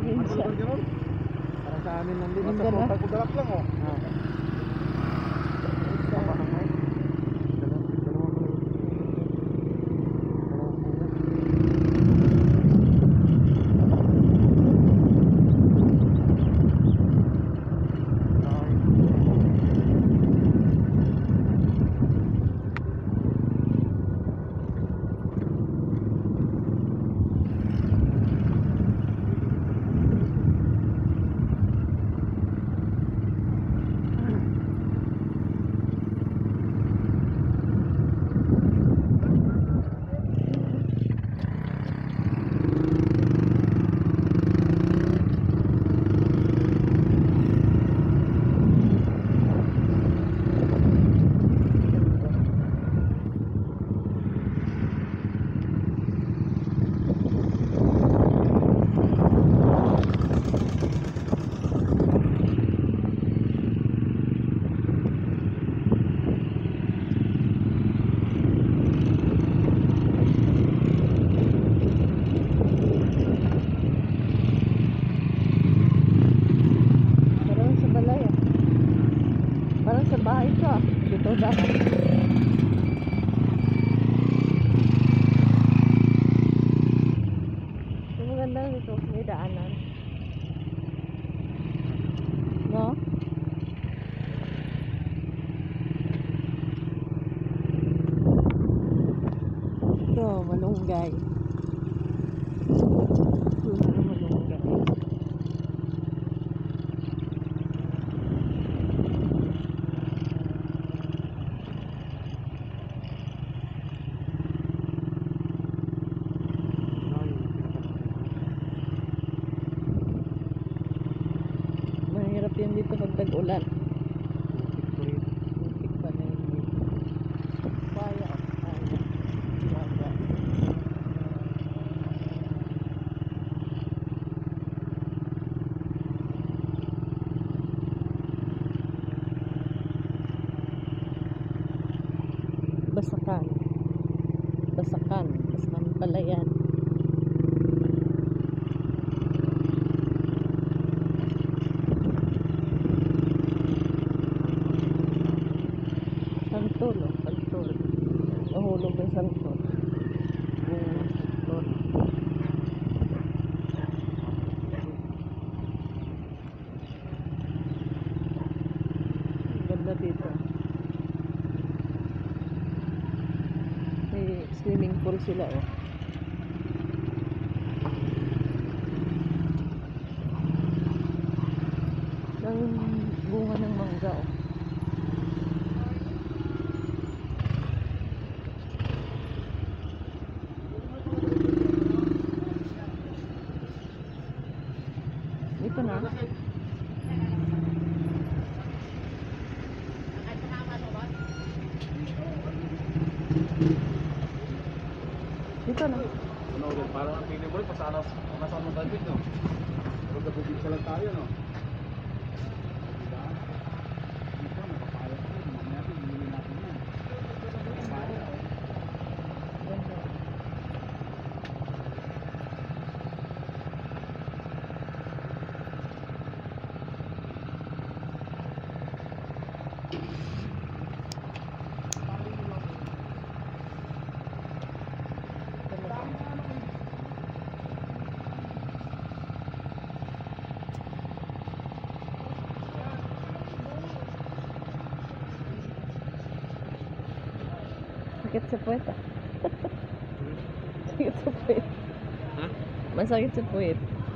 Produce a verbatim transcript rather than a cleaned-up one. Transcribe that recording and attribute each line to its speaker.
Speaker 1: Minsan.
Speaker 2: Para sa amin nandito.
Speaker 1: Minsan
Speaker 2: Sa
Speaker 1: na.
Speaker 2: pagkudarap lang oh. Tama na nga eh. Dalawang- dalawang kulay. Dalawang kulay.
Speaker 1: Parang sa balay ah. Parang sa bahay ka. Dito dapat. Yung maganda nito, may daanan. No? Ito, malunggay. Ito, malunggay. Mahirap yan dito pag tag-ulan. Muntik pa na yun dito. Kaya, kaya. Kaya. Basakan. Basakan. Basakan pala yan. Santol, oh. Santol. Nahulog ng santol. Yung santol. Ganda dito. May swimming pool sila, oh. Ng bunga ng mangga, oh. Ito na. Dito na.
Speaker 2: Ano ulit, parang ang pili mo rin, pasana, pasana mo tayo dito. Pero kapag lang tayo, no? Dito, nakapayat ko. Mamaya natin, hindi natin yan. Nakapayat.
Speaker 1: Sakit sa puwet, ah. Sakit sa puwet.
Speaker 2: Ha?
Speaker 1: Masakit sa puwet.